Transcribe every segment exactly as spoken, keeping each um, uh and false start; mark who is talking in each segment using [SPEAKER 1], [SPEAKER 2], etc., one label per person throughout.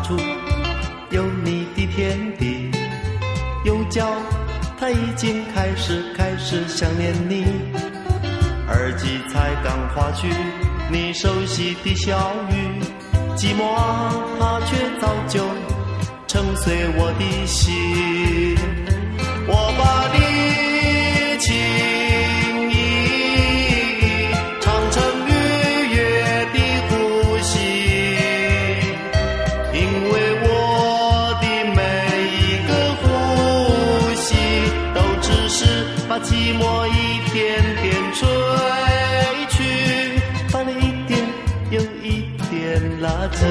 [SPEAKER 1] 处有你的天地，右脚它已经开始开始想念你，耳机才刚划去你熟悉的小语，寂寞啊它却早就沉碎我的心，我把你情意唱成愉悦的呼吸，因为我的每一个呼吸都只是把寂寞一点点吹去，把你一点又一点拉近，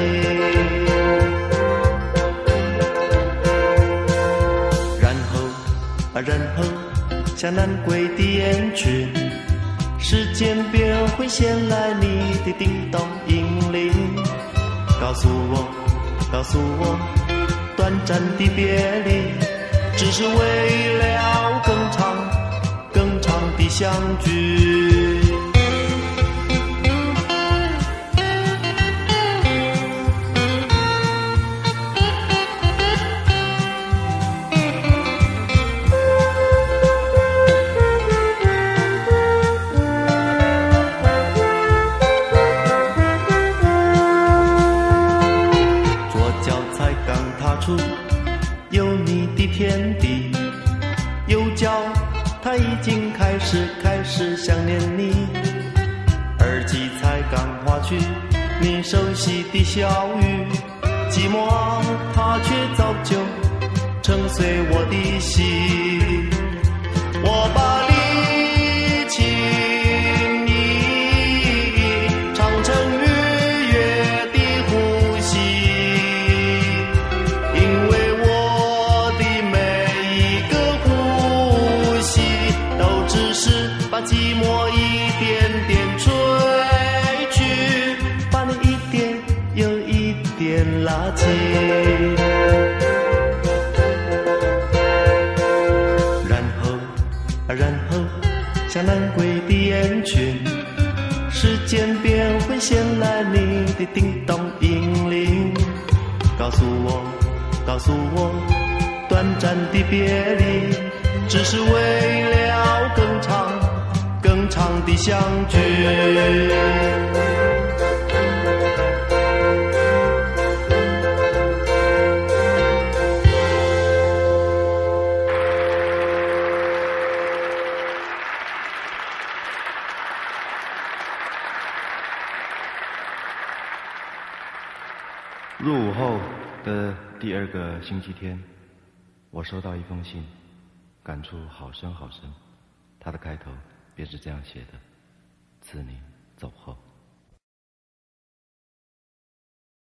[SPEAKER 1] 然后像南归的雁群，时间便会衔来你的叮咚银铃，告诉我告诉我短暂的别离只是为了更长更长的相聚，有你的天地，右脚它已经开始开始想念你，耳机才刚划去你熟悉的小语，寂寞啊它却早就沉碎我的心，我把你情意唱成愉悦的呼吸，因为把寂寞一点点吹去，把你一点又一点拉近，然后然后像南归的雁群，时间便会衔来你的叮咚银铃，告诉我告诉我短暂的别离只是为了更长更长的相聚，
[SPEAKER 2] 入伍后的第二个星期天，我收到一封信，感触好深好深，它的开头便是这样写的：自你走后。